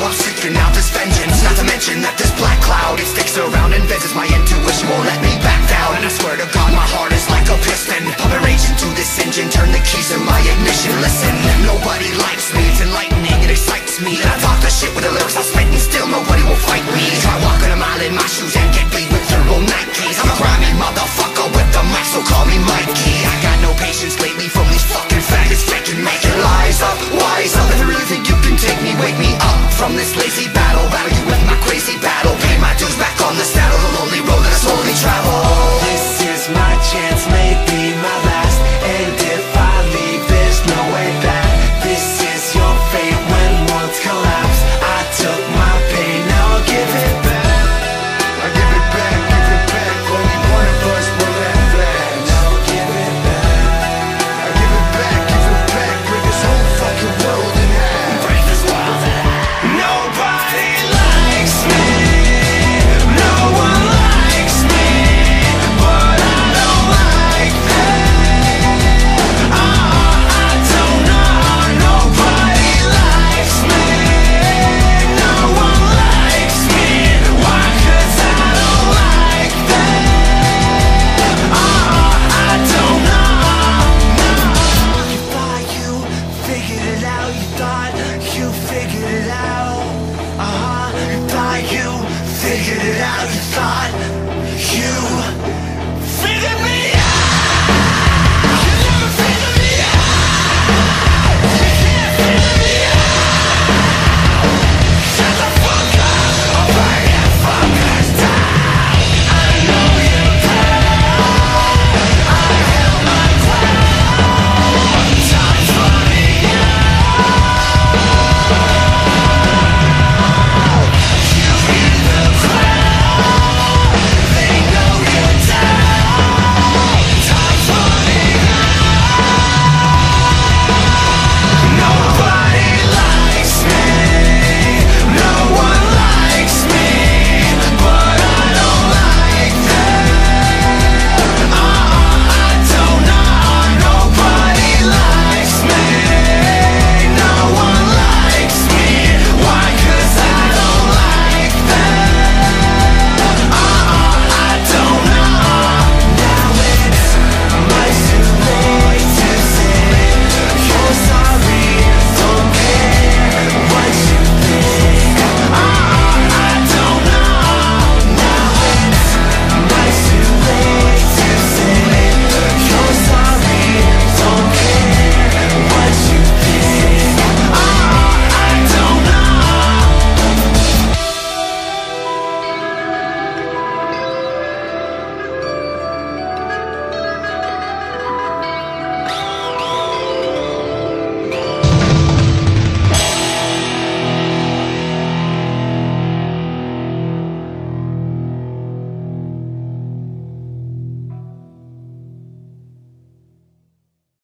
I'm seeking out this vengeance. Not to mention that this black cloud, it sticks around and visits my intuition, won't let me back down. And I swear to God, my heart is like a piston, pumping rage into this engine, turn the keys in my ignition. Listen, nobody likes me, it's enlightening, it excites me. And I talk the shit with the lyrics I spit, and still nobody will fight me. Try walking a mile in my shoes and get beat with turbo Nikes. I'm a grimy motherfucker with the mic, so call me Mikey. I got no patience lately from these fucking faggots that can make your lies up, wise up. If you really think you can take me, wake me up from this lazy battle. Battle you with my crazy battle, pay my dues back on the saddle, the lonely road that I slowly travel. This is my chance, maybe my last, and if I leave there's no way back. This is your fate when worlds collapse. I took my pain, now I'll give it back. I give it back, only one of us will have flash. Now I'll give it back. I give it back, break this whole fucking world in half. Break this world in half. Nobody likes me, no one likes me, but I don't like them. I don't know. Nobody likes me, no one likes me. Why? 'Cause I don't like them. I don't know. You thought you figured it out, you thought you figured it out. You thought you figured it out, you thought you